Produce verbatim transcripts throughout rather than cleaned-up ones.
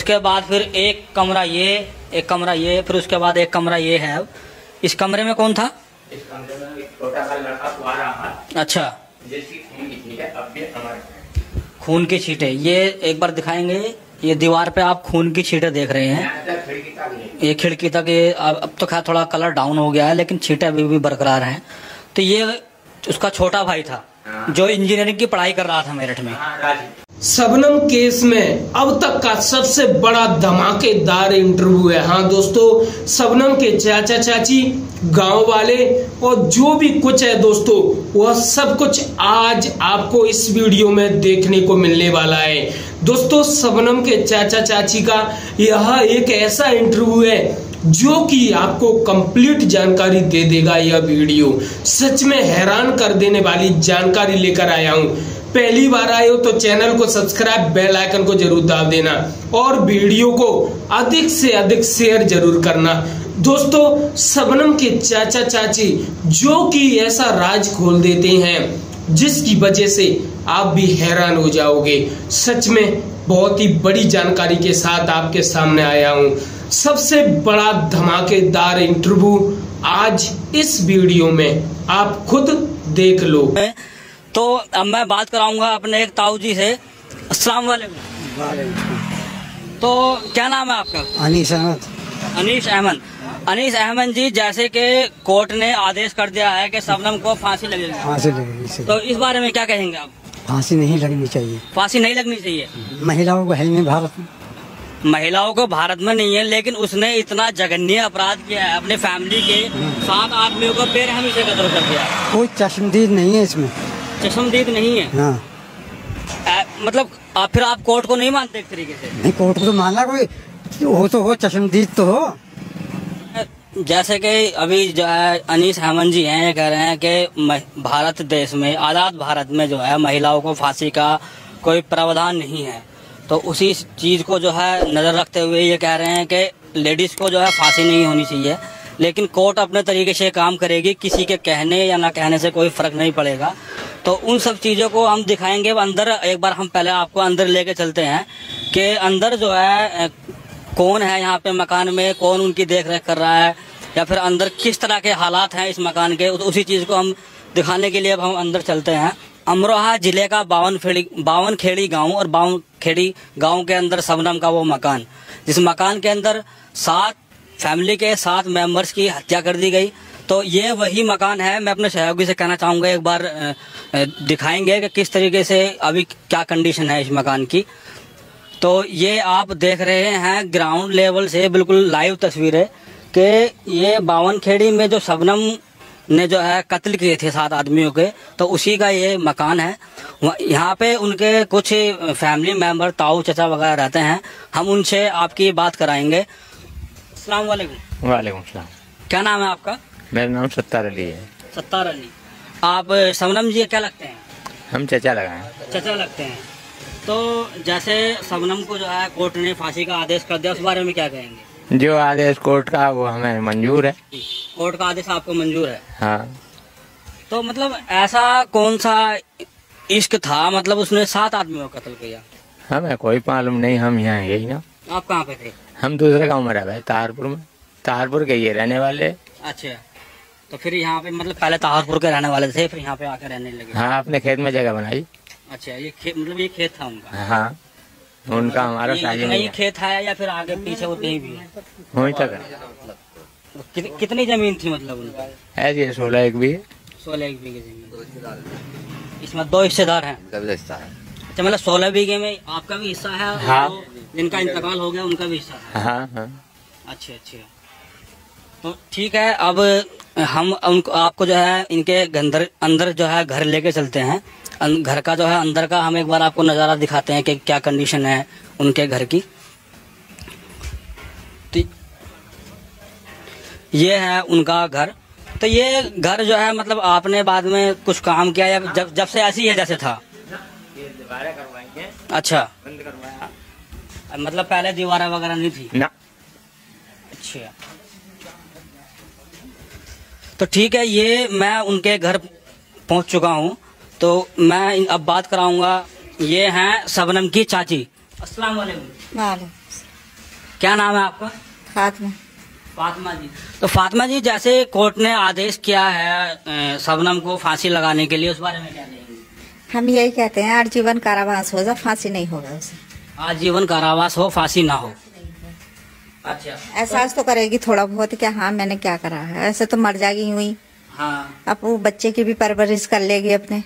उसके बाद फिर एक कमरा ये, एक कमरा ये, फिर उसके बाद एक कमरा ये है। इस कमरे में कौन था? इस कमरे में एक छोटा सा लड़का सो रहा है। अच्छा, जिसकी खून की छींटे अब भी हमारे खून की छींटे, ये एक बार दिखाएंगे। ये दीवार पे आप खून की छींटे देख रहे हैं, खिड़की तक ये खिड़की तक। ये अब तो खैर थोड़ा कलर डाउन हो गया है, लेकिन छींटे अभी भी बरकरार हैं। तो ये उसका छोटा भाई था जो इंजीनियरिंग की पढ़ाई कर रहा था मेरठ में। शबनम केस में अब तक का सबसे बड़ा धमाकेदार इंटरव्यू है। हाँ दोस्तों, शबनम के चाचा चाची, गांव वाले और जो भी कुछ है दोस्तों, वह सब कुछ आज आपको इस वीडियो में देखने को मिलने वाला है। दोस्तों, शबनम के चाचा चाची का यह एक ऐसा इंटरव्यू है जो कि आपको कंप्लीट जानकारी दे देगा। यह वीडियो सच में हैरान कर देने वाली जानकारी लेकर आया हूँ। पहली बार आए हो तो चैनल को सब्सक्राइब, बेल आइकन को जरूर दाब देना और वीडियो को अधिक से अधिक शेयर जरूर करना। दोस्तों, शबनम के चाचा चाची जो कि ऐसा राज खोल देते हैं जिसकी वजह से आप भी हैरान हो जाओगे। सच में बहुत ही बड़ी जानकारी के साथ आपके सामने आया हूँ। सबसे बड़ा धमाकेदार इंटरव्यू आज इस वीडियो में, आप खुद देख लो। तो अब मैं बात कराऊंगा अपने एक ताऊ जी से। अस्सलाम वालेकुम। तो क्या नाम है आपका? अनीस अहमद। अनीस अहमद। अनीस अहमद जी, जैसे कि कोर्ट ने आदेश कर दिया है कि शबनम को फांसी लगेगी, फांसी लगेगी, तो इस बारे में क्या कहेंगे आप? फांसी नहीं लगनी चाहिए। फांसी नहीं लगनी चाहिए। महिलाओं को है नहीं भारत में, महिलाओं को भारत में नहीं है, लेकिन उसने इतना जघन्य अपराध किया है, अपने फैमिली के सात आदमियों को बेरहमी से कत्ल कर दिया। कोई चश्मदीद नहीं है इसमें, चश्मदीद नहीं है। हाँ। आ, मतलब आप फिर आप कोर्ट को नहीं मानते एक तरीके से? नहीं, कोर्ट को तो मानना, कोई हो तो हो, चश्मदीद तो हो। जैसे कि अभी जो है अनीस अहमद जी हैं, ये कह रहे हैं कि भारत देश में, आजाद भारत में जो है महिलाओं को फांसी का कोई प्रावधान नहीं है। तो उसी चीज को जो है नजर रखते हुए ये कह रहे हैं कि लेडीज को जो है फांसी नहीं होनी चाहिए, लेकिन कोर्ट अपने तरीके से काम करेगी, किसी के कहने या ना कहने से कोई फर्क नहीं पड़ेगा। तो उन सब चीजों को हम दिखाएंगे अंदर। एक बार हम पहले आपको अंदर लेके चलते हैं कि अंदर जो है कौन है यहाँ पे मकान में, कौन उनकी देख रेख कर रहा है, या फिर अंदर किस तरह के हालात हैं इस मकान के, उसी चीज को हम दिखाने के लिए अब हम अंदर चलते हैं। अमरोहा जिले का बावन खेड़ी बावन खेड़ी गाँव और बावन खेड़ी गाँव के अंदर शबनम का वो मकान, जिस मकान के अंदर सात फैमिली के सात मेंबर्स की हत्या कर दी गई। तो ये वही मकान है। मैं अपने सहयोगी से कहना चाहूँगा, एक बार दिखाएंगे कि किस तरीके से अभी क्या कंडीशन है इस मकान की। तो ये आप देख रहे हैं ग्राउंड लेवल से बिल्कुल लाइव तस्वीरें कि ये बावन खेड़ी में जो शबनम ने जो है कत्ल किए थे सात आदमियों के, तो उसी का ये मकान है। यहाँ पे उनके कुछ फैमिली मेंबर, ताऊ चाचा वगैरह रहते हैं। हम उनसे आपकी बात कराएंगे। अस्सलाम वालेकुम। वालेकुम सलाम। क्या नाम है आपका? मेरा नाम सत्तार अली है। सत्तार अली। आप शबनम जी क्या लगते हैं? हम चचा लगाए। चचा लगते हैं। तो जैसे शबनम को जो है कोर्ट ने फांसी का आदेश कर दिया, उस बारे में क्या कहेंगे? जो आदेश कोर्ट का वो हमें मंजूर है। कोर्ट का आदेश आपको मंजूर है? हाँ। तो मतलब ऐसा कौन सा इश्क था, मतलब उसने सात आदमियों को कत्ल किया? हमें कोई मालूम नहीं, हम यहाँ यही ना। आप कहाँ पे थे? हम दूसरे गांव में रह, तारपुर में। तारपुर के ये रहने वाले। अच्छा, तो फिर यहाँ पे मतलब पहले तारपुर के रहने वाले थे, फिर यहाँ पे आकर रहने लगे? हाँ, अपने खेत में जगह बनाई। अच्छा, ये खेत मतलब ये खेत था उनका? हाँ, उनका हमारा शादी नहीं है। खेत है या फिर आगे पीछे वो कहीं भी है? वहीं तक है। कि, कितनी जमीन थी मतलब उनका? ऐसी सोलह एक भी सोलह एक बीघे जमीन। इसमें दो हिस्सेदार हैं? अच्छा, मतलब सोलह बीघे में आपका भी हिस्सा है? हाँ। जिनका इंतकाल हो गया उनका भी हिस्सा है? हाँ हाँ। अच्छा अच्छा, तो ठीक है। अब हम उनको आपको जो है इनके अंदर अंदर जो है घर लेके चलते हैं। घर का जो है अंदर का हम एक बार आपको नज़ारा दिखाते हैं कि क्या कंडीशन है उनके घर की। तो ये है उनका घर। तो ये घर जो है मतलब आपने बाद में कुछ काम किया या जब जब से ऐसी है जैसे था? दीवारें करवाई हैं। अच्छा, बंद करवाया। मतलब पहले दीवारें वगैरह नहीं थी ना? अच्छा, तो ठीक है। ये मैं उनके घर पहुंच चुका हूं, तो मैं अब बात कराऊंगा। ये हैं शबनम की चाची। अस्सलाम वालेकुम। वालेकुम। क्या नाम है आपका? फातिमा। फातिमा जी। तो फातिमा जी, जैसे कोर्ट ने आदेश किया है शबनम को फांसी लगाने के लिए, उस बारे में क्या कहेंगे? हम यही कहते हैं आजीवन कारावास हो जाए, फांसी नहीं होगा उसे। आजीवन कारावास हो, फांसी ना हो। अच्छा, एहसास तो करेगी थोड़ा बहुत कि हाँ मैंने क्या करा है, ऐसे तो मर जाएगी यूं ही। हाँ। अब वो बच्चे की भी परवरिश कर लेगी अपने।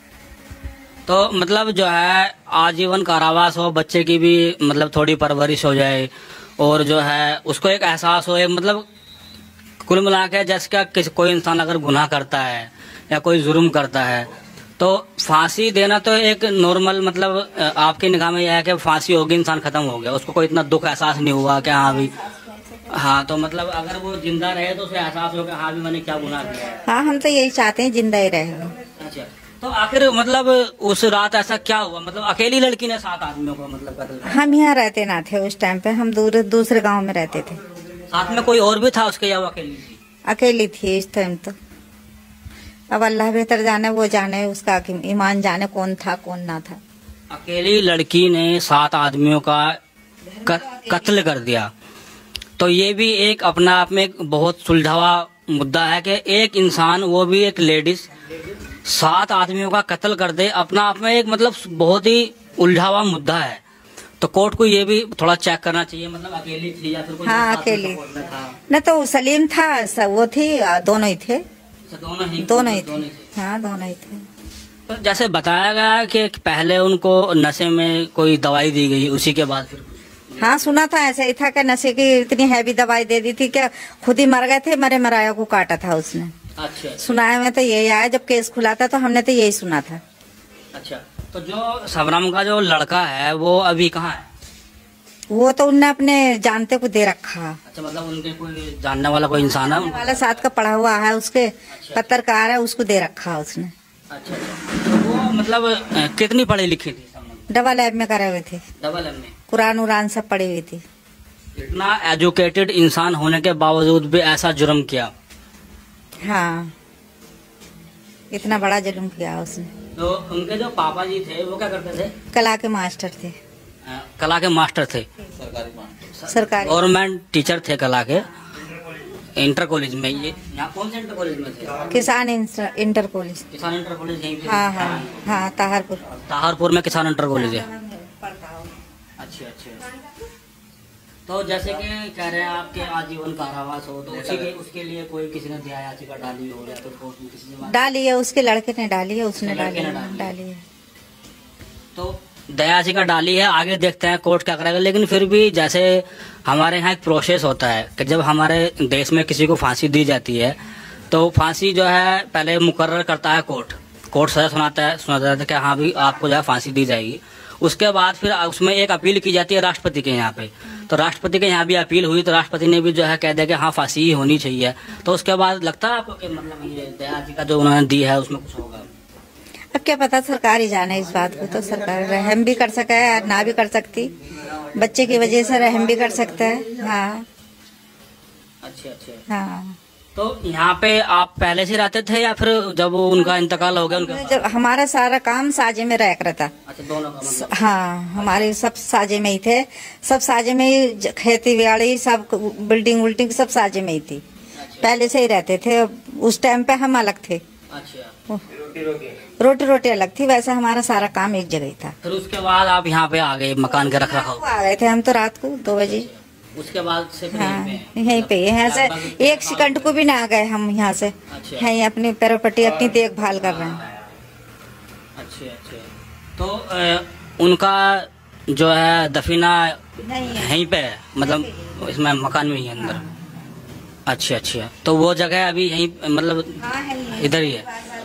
तो मतलब जो है आजीवन कारावास हो, बच्चे की भी मतलब थोड़ी परवरिश हो जाए, और जो है उसको एक एहसास हो, मतलब कुल मिला के जैसे क्या किसी कोई इंसान अगर गुनाह करता है या कोई जुर्म करता है तो फांसी देना तो एक नॉर्मल, मतलब आपकी निगाह में यह है कि फांसी होगी, इंसान खत्म हो गया, उसको कोई इतना दुख एहसास नहीं हुआ कि हाँ भी, हाँ तो मतलब अगर वो जिंदा रहे तो उसे एहसास हो कि हाँ भी मैंने क्या गुनाह किया है। हाँ, हम तो यही चाहते हैं जिंदा ही रहे। अच्छा, तो आखिर मतलब उस रात ऐसा क्या हुआ, मतलब अकेली लड़की ने सात आदमियों को मतलब कत्ल किया? हम यहाँ रहते ना थे उस टाइम पे, हम दूर दूसरे गांव में रहते थे। साथ में कोई और भी था उसके या वो अकेली थी? अकेली थी इस टाइम तो। अब अल्लाह बेहतर जाने, वो जाने, उसका ईमान जाने कौन था कौन ना था। अकेली लड़की ने सात आदमियों का कत्ल कर दिया, तो ये भी एक अपना आप में एक बहुत सुलझावा मुद्दा है कि एक इंसान, वो भी एक लेडीज, सात आदमियों का कत्ल कर दे, अपना आप में एक मतलब बहुत ही उलझावा मुद्दा है। तो कोर्ट को ये भी थोड़ा चेक करना चाहिए, मतलब अकेली थी या फिर कोई? हाँ अकेली न, तो सलीम था, वो थी, दोनों ही थे। दोनों ही दोनों ही थे। हाँ दोनों ही थे। तो जैसे बताया गया कि पहले उनको नशे में कोई दवाई दी गई, उसी के बाद फिर? हाँ सुना था ऐसा ही था कि नशे की इतनी हैवी दवाई दे दी थी कि खुद ही मर गए थे, मरे मराया को काटा था उसने। अच्छा, सुनाया में तो यही आया, जब केस खुला था तो हमने तो यही सुना था। अच्छा, तो जो शबनम का जो लड़का है वो अभी कहाँ है? वो तो उनने अपने जानते को दे रखा। अच्छा, मतलब उनके कोई जानने वाला कोई इंसान है वाला साथ का पढ़ा हुआ है, उसके पत्रकार है, उसको दे रखा उसने। अच्छा, तो वो मतलब कितनी पढ़ी लिखी थी? डबल एम में करे हुए थे। डबल एम में कुरान उरान सब पढ़ी हुई थी। इतना एजुकेटेड इंसान होने के बावजूद भी ऐसा जुर्म किया? हाँ, इतना बड़ा जुर्म किया उसने। तो उनके जो पापा जी थे वो क्या करते थे? कला के मास्टर थे। आ, कला के मास्टर थे? सरकारी गवर्नमेंट टीचर थे कला के, इंटर कॉलेज में। ये यहाँ कौन से इंटर कॉलेज में थे? Kisan inter college. Kisan inter college यहीं पे? हाँ हाँ हाँ, ताहरपुर। ताहरपुर में किसान इंटर कॉलेज है। अच्छा अच्छा। तो जैसे कि कह रहे हैं आपके आजीवन कारावास हो, तो उसी के उसके लिए कोई किसी ने दया याचिका डाली हो या तो कोर्ट में किसी ने डाली है? उसके लड़के ने डाली है, उसने डाली है, डाली है। तो दया याचिका डाली है, आगे देखते हैं कोर्ट क्या करेगा। लेकिन फिर भी जैसे हमारे यहाँ एक प्रोसेस होता है कि जब हमारे देश में किसी को फांसी दी जाती है तो फांसी जो है पहले मुकर्रर करता है कोर्ट। कोर्ट सजा सुनाता है सुनाता है कि हाँ भी आपको जो है फांसी दी जाएगी। उसके बाद फिर उसमें एक अपील की जाती है राष्ट्रपति के यहाँ पे। तो राष्ट्रपति के यहाँ भी अपील हुई तो राष्ट्रपति ने भी जो है कह दिया कि हाँ फांसी ही होनी चाहिए। तो उसके बाद लगता है आपको कि मतलब ये दया याचिका जो उन्होंने दी है उसमें कुछ होगा? अब क्या पता, सरकार ही जाने इस बात को। तो सरकार रहम भी कर सके ना भी कर सकती, बच्चे की वजह से रहम भी कर सकता है। हाँ अच्छा अच्छा। हाँ, तो यहाँ पे आप पहले से रहते थे या फिर जब उनका इंतकाल हो गया उनका? जब हमारा सारा काम साजे में रह कर था। अच्छा, दोनों का मतलब? हाँ, हमारे सब साजे में ही थे, सब साजे में ही, खेती बाड़ी सब, बिल्डिंग उल्डिंग सब साजे में ही थी। अच्छा। पहले से ही रहते थे। उस टाइम पे हम अलग थे। अच्छा, रोटी रोटी अलग थी, वैसे हमारा सारा काम एक जगह ही था। फिर उसके बाद आप यहाँ पे आ गए मकान के रख रखाव? आ गए थे हम तो रात को दो बजे। उसके बाद से फिर हाँ, यहीं पे? यहीं पे, यहाँ से एक सेकंड को भी ना आ गए हम यहाँ से। अच्छा। यहीं अपनी प्रॉपर्टी अपनी देखभाल कर रहे हैं। अच्छा अच्छा। तो अ, उनका जो है दफीना यहीं पे है, मतलब इसमें मकान में ही है अंदर? अच्छा अच्छा। तो वो जगह अभी यहीं मतलब इधर ही है,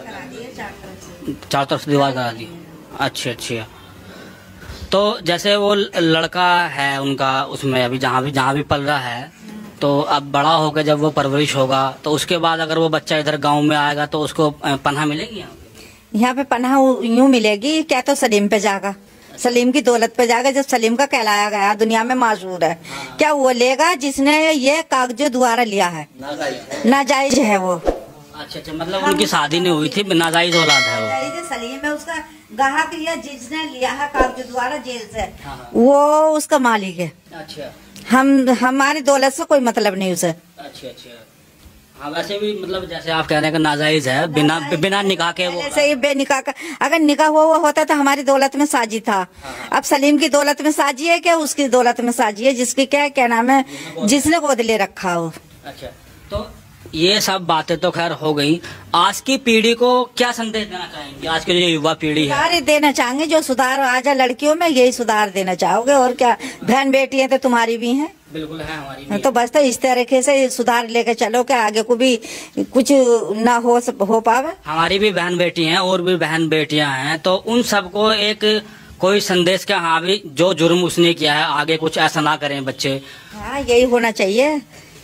चारों तरफ से दीवार करा दी? अच्छा अच्छा। तो जैसे वो लड़का है उनका उसमें अभी जहाँ भी जहाँ भी पल रहा है, तो अब बड़ा होकर जब वो परवरिश होगा तो उसके बाद अगर वो बच्चा इधर गांव में आएगा तो उसको पनाह मिलेगी यहाँ पे? यहाँ पे पनाह यूँ मिलेगी क्या, तो सलीम पे जाएगा, सलीम की दौलत पे जाएगा। जब सलीम का कहलाया गया दुनिया में मशहूर है, क्या वो लेगा जिसने ये कागज द्वारा लिया है, नाजायज है वो। अच्छा अच्छा, मतलब उनकी शादी नहीं हुई थी, नाजायज औलाद है वो? सलीम है, उसका ग्राहक या जिसने लिया है कागज द्वारा जेल से, हाँ। वो उसका मालिक है। अच्छा हम हमारी दौलत से कोई मतलब नहीं उसे। अच्छा अच्छा। हाँ वैसे भी मतलब जैसे आप कह रहे हैं कि नाजायज है, बिना बिना निकाह के वो। ऐसे ही बेनिकाह का अगर निकाह हुआ हुआ होता तो हमारी दौलत में साजी था। अब सलीम की दौलत में साजी है क्या उसकी दौलत में साजी है, जिसकी क्या क्या नाम है, जिसने गोद ले रखा हो। अच्छा तो ये सब बातें तो खैर हो गई। आज की पीढ़ी को क्या संदेश देना चाहेंगे? आज की जो युवा पीढ़ी है, सुधार देना चाहेंगे, जो सुधार आ जाए लड़कियों में यही सुधार देना चाहोगे। और क्या, बहन बेटी है तो तुम्हारी भी हैं। बिल्कुल है हमारी भी। तो बस तो इस तरीके से सुधार लेके चलो कि आगे को भी कुछ ना हो हो पावे। हमारी भी बहन बेटी हैं और भी बहन बेटियां हैं, तो उन सबको एक कोई संदेश क्या, हाँ भी जो जुर्म उसने किया है आगे कुछ ऐसा ना करें बच्चे। हाँ यही होना चाहिए,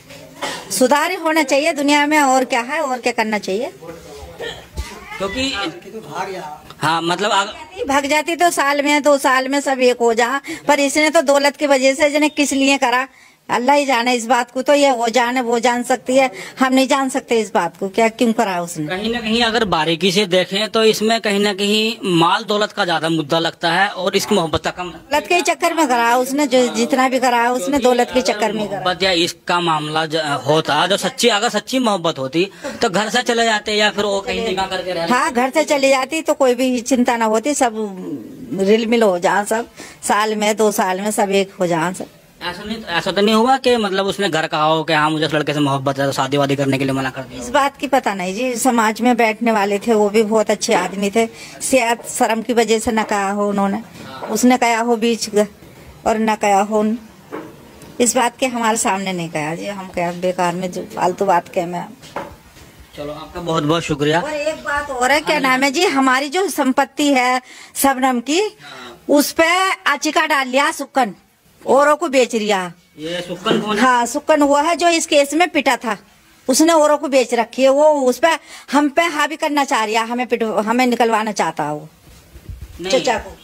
सुधार ही होना चाहिए दुनिया में। और क्या है, और क्या करना चाहिए, क्योंकि हाँ मतलब आग... भाग जाती तो साल में दो साल में सब एक हो जा, पर इसने तो दौलत की वजह से जिन्हें किस लिए करा अल्लाह ही जाने इस बात को। तो ये वो जाने वो जान सकती है, हम नहीं जान सकते इस बात को क्या क्यों करा उसने। कहीं ना कहीं अगर बारीकी से देखें तो इसमें कहीं ना कहीं माल दौलत का ज्यादा मुद्दा लगता है और इसकी मोहब्बत का कम। दौलत के चक्कर में करा उसने, जो जितना भी करा उसने दौलत के चक्कर में करा। मोहब्बत या इसका मामला होता, जो सच्ची अगर सच्ची मोहब्बत होती तो घर से चले जाते या फिर वो कहीं निकाह करके रह। हाँ घर से चली जाती तो कोई भी चिंता ना होती, सब रिल मिल हो जा, सब साल में दो साल में सब एक हो जा सब। ऐसा नहीं, ऐसा तो नहीं हुआ कि मतलब उसने घर कहा हो कि हाँ मुझे उस लड़के से मोहब्बत है तो शादी वादी करने के लिए मना कर दिया? इस बात की पता नहीं जी। समाज में बैठने वाले थे वो भी बहुत अच्छे आदमी थे, शायद शर्म की वजह से न कहा हो उन्होंने, उसने कहा हो बीच और न कहा हो, इस बात के हमारे सामने नहीं कहा जी। हम क्या बेकार में जो फालतू बात कह मैं। चलो आपका बहुत बहुत शुक्रिया। और एक बात और है, क्या नाम है जी, हमारी जो संपत्ति है शबनम की, उस पे आचिका डाल लिया सुक्कन, औरों को बेच रिया। ये सुक्कन कौन है? हाँ सुक्कन वो है जो इस केस में पिटा था, उसने औरों को बेच रखी है। वो उस पे हम पे हावी करना चाह रही है, हमें पिट हमें निकलवाना चाहता है वो चचा को।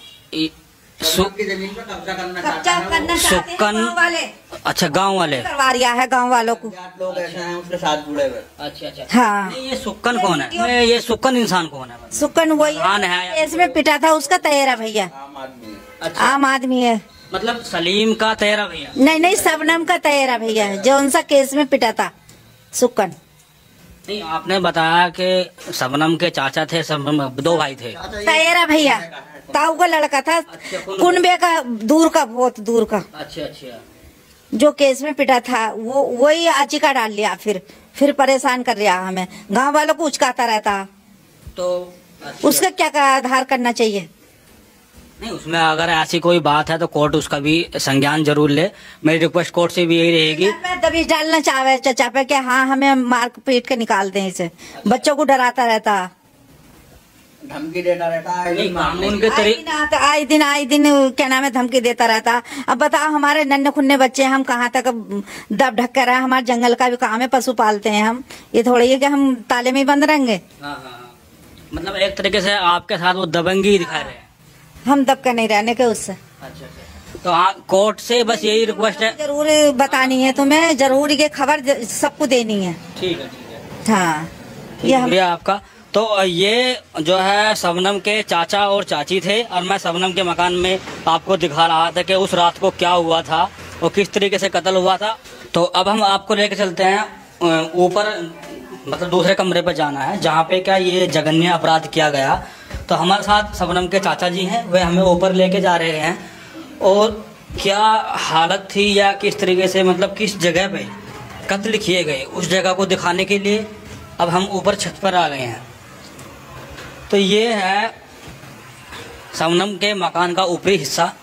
की जमीन पर कब्जा करना कब्जा करना चाहते हैं सुक्कन गाँव वाले। अच्छा गांव वाले करवा रिया है गाँव वालों को। लोग ऐसे हैं उसके साथ जुड़े हुए। अच्छा अच्छा। हाँ नहीं, ये सुक्कन कौन है? ये सुक्कन इंसान कौन है? सुक्कन वही इंसान है। इसमें पिटा था उसका तैयारा भैया, आम आदमी है। अच्छा आम आदमी है। मतलब सलीम का तेरा भैया? नहीं नहीं शबनम का तैयारा भैया है जो उनसा केस में पिटा था सुक्कन। नहीं आपने बताया कि शबनम के चाचा थे, शबनम दो भाई थे। तैयारा भैया ताऊ का लड़का था, कुनबे का दूर का, बहुत दूर का, अच्छा अच्छा। जो केस में पिटा था वो वही आचिका डाल लिया, फिर फिर परेशान कर रहा हमें, गांव वालों को उचकाता रहता। तो अच्छा। उसका क्या आधार करना चाहिए? नहीं उसमें अगर ऐसी कोई बात है तो कोर्ट उसका भी संज्ञान जरूर ले। मेरी रिक्वेस्ट कोर्ट से भी यही रहेगी। दबीज डालना चाहे चचा पे कि हाँ हमें मार पीट के निकाल दें इसे, बच्चों को डराता रहता, धमकी देता रहता है। नहीं कानून के तरीके आए दिन आए दिन क्या नाम है धमकी देता रहता। अब बताओ हमारे नन्हे खुन्ने बच्चे, हम कहाँ तक दब ढक कर रहे हैं, हमारे जंगल का भी काम है, पशु पालते हैं हम, ये थोड़ी है कि हम ताले में ही बंद रहेंगे। हाँ हाँ, मतलब एक तरीके से आपके साथ वो दबंगी दिखा रहे हैं। हम दब कर नहीं रहने के उससे। अच्छा अच्छा। तो हाँ कोर्ट से बस यही रिक्वेस्ट है। जरूर बतानी है तुम्हें, जरूर ये खबर सबको देनी है। ठीक है ठीक है। हाँ ये हम शुक्रिया आपका। तो ये जो है शबनम के चाचा और चाची थे और मैं शबनम के मकान में आपको दिखा रहा था कि उस रात को क्या हुआ था और किस तरीके से कत्ल हुआ था। तो अब हम आपको लेकर चलते हैं ऊपर, मतलब दूसरे कमरे पर जाना है जहाँ पे क्या ये जघन्य अपराध किया गया। तो हमारे साथ शबनम के चाचा जी हैं, वे हमें ऊपर लेके जा रहे हैं और क्या हालत थी या किस तरीके से मतलब किस जगह पे कत्ल किए गए उस जगह को दिखाने के लिए अब हम ऊपर छत पर आ गए हैं। तो ये है शबनम के मकान का ऊपरी हिस्सा।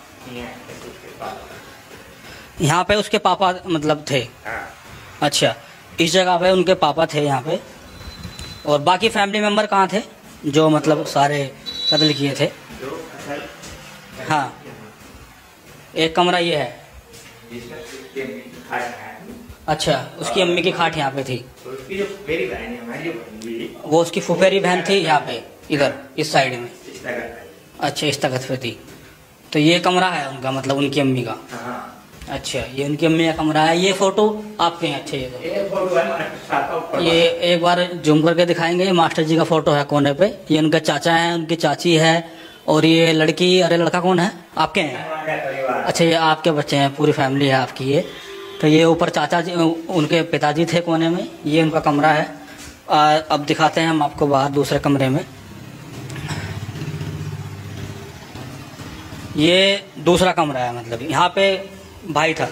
यहाँ पे उसके पापा मतलब थे। अच्छा इस जगह पे उनके पापा थे यहाँ पे, और बाकी फैमिली मेंबर कहाँ थे जो मतलब सारे कत्ल किए थे? हाँ एक कमरा ये है। अच्छा उसकी अम्मी की खाट यहाँ पे थी, वो उसकी फुफेरी बहन थी यहाँ पे इधर इस साइड में। अच्छा इस तखत पे थी। तो ये कमरा है उनका, मतलब उनकी अम्मी का। अच्छा ये उनकी अम्मी का कमरा है। ये फोटो आपके हैं? अच्छे ये ये एक बार जूम करके दिखाएंगे। ये मास्टर जी का फोटो है कोने पे। ये उनके चाचा हैं, उनकी चाची है और ये लड़की, अरे लड़का कौन है आपके हैं? अच्छा, ये आपके बच्चे हैं, पूरी फैमिली है आपकी ये। तो ये ऊपर चाचा जी, उनके पिताजी थे कोने में, ये उनका कमरा है। आ, अब दिखाते हैं हम आपको बाहर दूसरे कमरे में। ये दूसरा कमरा है, मतलब यहाँ पे भाई था।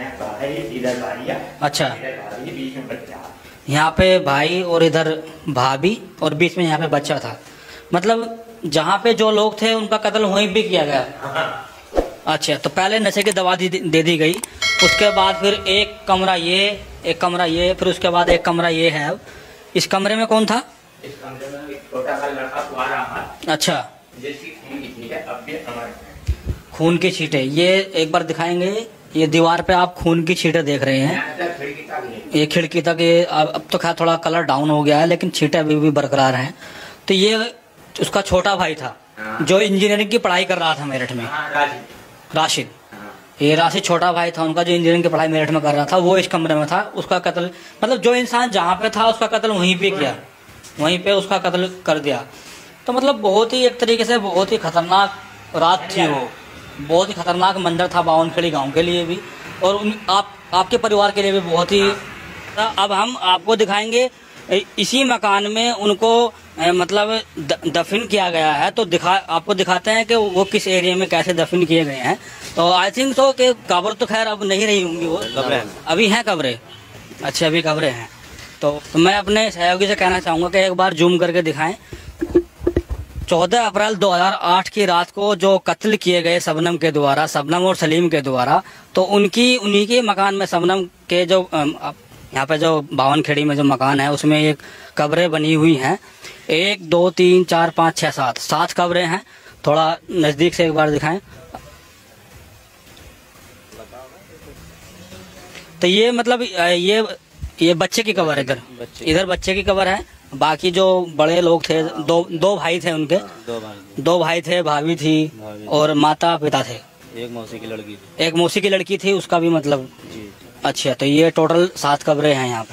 अच्छा, यहाँ पे भाई और इधर भाभी और बीच में यहाँ पे बच्चा था। मतलब जहाँ पे जो लोग थे उनका कत्ल वहीं भी किया गया। अच्छा, तो पहले नशे की दवा दे दी गई, उसके बाद फिर एक कमरा ये, एक कमरा ये, फिर उसके बाद एक कमरा ये है। इस कमरे में कौन था? इस कमरे में एक छोटा सा लड़का सो रहा है। अच्छा, जिसकी खून की छींटे अब भी हमारे खून की छींटे, ये एक बार दिखाएंगे। ये दीवार पे आप खून की छींटे देख रहे हैं, खिड़की तक ये खिड़की तक। ये अब तो खैर थोड़ा कलर डाउन हो गया है, लेकिन छींटे अभी भी बरकरार हैं। तो ये उसका छोटा भाई था जो इंजीनियरिंग की पढ़ाई कर रहा था मेरठ में, राशिद। ये राशिद छोटा भाई था उनका, जो इंजीनियरिंग की पढ़ाई मेरठ में कर रहा था, वो इस कमरे में था। उसका कत्ल, मतलब जो इंसान जहाँ पे था उसका कत्ल वहीं पे किया, वहीं पे उसका कत्ल कर दिया। तो मतलब बहुत ही एक तरीके से बहुत ही खतरनाक रात थी वो, बहुत ही खतरनाक मंजर था बावनखेड़ी गांव के लिए भी, और उन आप आपके परिवार के लिए भी बहुत ही। अब हम आपको दिखाएंगे इसी मकान में उनको मतलब द, दफन किया गया है। तो दिखा आपको दिखाते हैं कि वो किस एरिया में कैसे दफन किए गए हैं। तो आई थिंक सो कि कब्र तो खैर अब नहीं रही होंगी, वो अभी हैं कब्रें। अच्छा, अभी कब्रें हैं। तो, तो मैं अपने सहयोगी से कहना चाहूँगा कि एक बार जूम करके दिखाएं। चौदह अप्रैल दो हज़ार आठ की रात को जो कत्ल किए गए शबनम के द्वारा, शबनम और सलीम के द्वारा, तो उनकी उन्हीं के मकान में, शबनम के जो यहाँ पे जो बावनखेड़ी में जो मकान है उसमें एक कब्रें बनी हुई हैं। एक दो तीन चार पाँच छः सात सात कब्रें हैं। थोड़ा नज़दीक से एक बार दिखाएं। तो ये मतलब ये ये बच्चे की कब्र है, इधर इधर बच्चे की कब्र है। बाकी जो बड़े लोग थे, दो दो भाई थे उनके, दो भाई दो भाई थे, भाभी थी और माता पिता थे। एक मौसी की लड़की थी। एक मौसी की लड़की थी, उसका भी मतलब जी। अच्छा, तो ये टोटल सात कब्रें हैं यहाँ पे।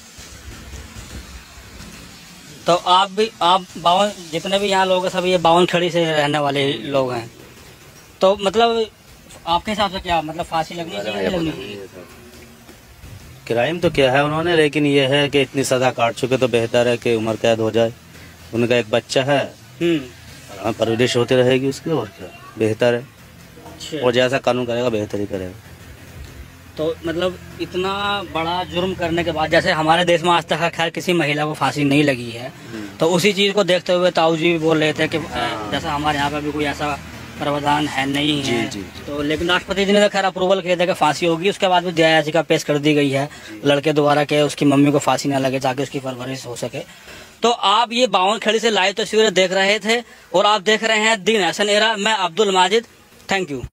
तो आप भी, आप बावन जितने भी यहाँ लोग हैं सब ये बावनखेड़ी से रहने वाले लोग हैं। तो मतलब आपके हिसाब से क्या मतलब फांसी लगनी चाहिए, लगनी चाहिए? क्राइम तो क्या है उन्होंने, लेकिन ये है कि इतनी सजा काट चुके तो बेहतर है कि उम्र कैद हो जाए। उनका एक बच्चा है, हाँ, परवरिश होती रहेगी उसकी, और क्या बेहतर है। और जैसा कानून करेगा बेहतर ही करेगा। तो मतलब इतना बड़ा जुर्म करने के बाद, जैसे हमारे देश में आज तक खैर किसी महिला को फांसी नहीं लगी है, तो उसी चीज को देखते हुए ताऊ जी भी बोल रहे थे कि जैसा हमारे यहाँ पे भी कोई ऐसा प्रावधान है नहीं है। जी, जी। तो लेकिन राष्ट्रपति जी ने तो खैर अप्रूवल किया था कि फांसी होगी। उसके बाद भी दया याचिका पेश कर दी गई है लड़के द्वारा कि उसकी मम्मी को फांसी ना लगे ताकि उसकी परवरिश हो सके। तो आप ये बावनखेड़ी से लाइव तस्वीरें देख रहे थे और आप देख रहे हैं दी नेशन एरा। मैं अब्दुल माजिद, थैंक यू।